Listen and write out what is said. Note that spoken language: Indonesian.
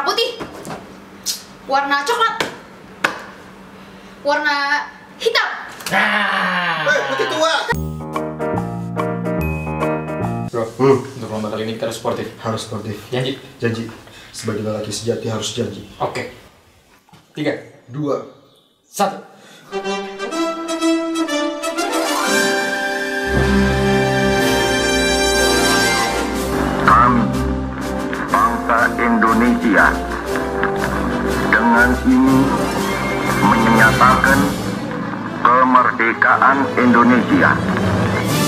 putih, warna coklat, warna hitam. Putih tua. Bro, untuk lomba kali ini kita harus sportif. Harus sportif. Janji? Janji. Sebagai lelaki sejati harus janji. Oke. 3, 2, 1. Kami, bangsa Indonesia, dengan ini menyatakan kemerdekaan Indonesia.